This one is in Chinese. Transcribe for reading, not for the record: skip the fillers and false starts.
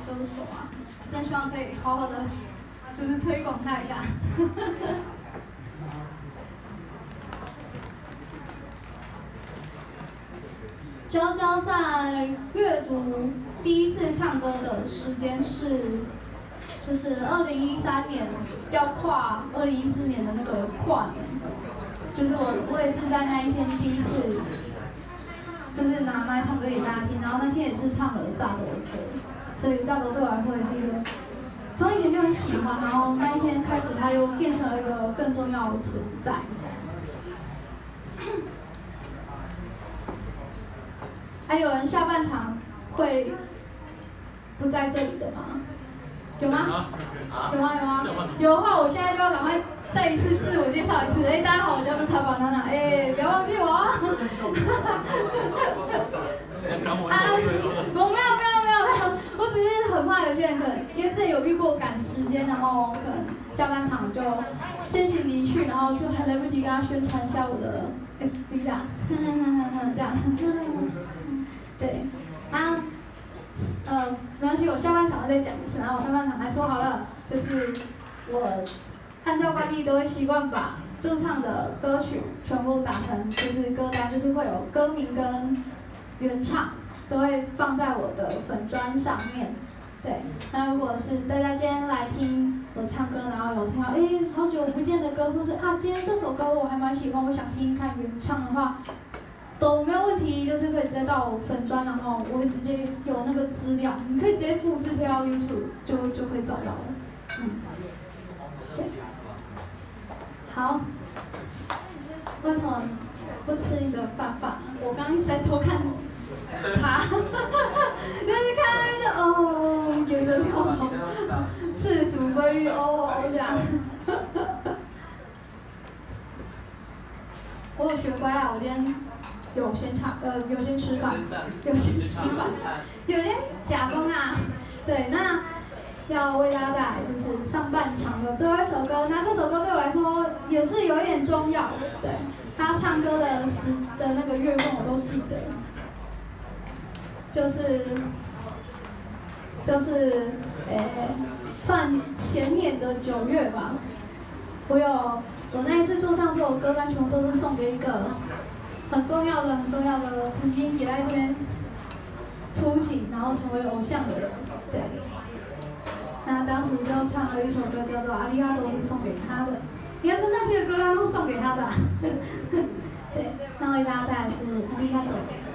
歌手啊，真希望可以好好的就是推广他一下。娇娇在阅读第一次唱歌的时间是，就是2013年要跨2014年的那个跨年，就是我也是在那一天第一次，就是拿麦唱歌给大家听，然后那天也是唱了炸斗的歌，所以炸斗对我来说也是一个从以前就很喜欢，然后那一天开始它又变成了一个更重要的存在。还有人下半场会不在这里的吗？有吗？有吗？有吗？有的话，我现在就要赶快再一次自我介绍一次。大家好，我叫做卡巴娜娜，不要忘记我啊！没有，我只是很怕有些人可能因为自己有遇过赶时间，然后可能下半场就先行离去，然后就还来不及跟他宣传一下我的 FB 啦，这样。对，没关系，我下半场会再讲一次，然后我上半场还说好了，就是我按照惯例都会习惯把驻唱的歌曲全部打成就是歌单，就是会有歌名跟原唱，都会放在我的粉专上面。对，那如果是大家今天来听我唱歌，然后有听到好久不见的歌，或是今天这首歌我还蛮喜欢，我想听看原唱的话。都没有问题，就是可以直接到我粉专，然后我会直接有那个资料，你可以直接复制贴到 YouTube 就可以找到了。对。好。为什么不吃你的饭饭？我刚刚一直在偷看他，就是看那个眼神飘走，自主规律这样。我有学乖啦，我今天。有先吃饭，有先假工啊。对，那要为大家带来就是上半场的最后一首歌。那这首歌对我来说也是有一点重要，对，他唱歌的那个月份我都记得，算前年的9月吧。我那一次驻唱所有歌单全部都是送给一个。很重要的，曾经也在这边出勤，然后成为偶像的人，对。那当时就唱了一首歌叫做《阿里阿多》，是送给他的，应该是那些歌单都送给他的。对，那为大家带来是《阿里阿多》。